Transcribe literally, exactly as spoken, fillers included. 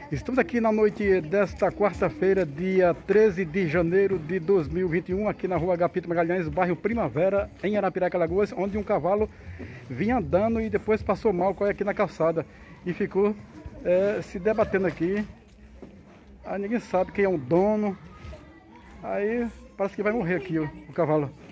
Estamos aqui na noite desta quarta-feira, dia treze de janeiro de dois mil e vinte e um, aqui na rua Agapito Magalhães, bairro Primavera, em Arapiraca, Alagoas, onde um cavalo vinha andando e depois passou mal aqui na calçada e ficou é, se debatendo aqui. Aí ninguém sabe quem é o dono, aí parece que vai morrer aqui o, o cavalo.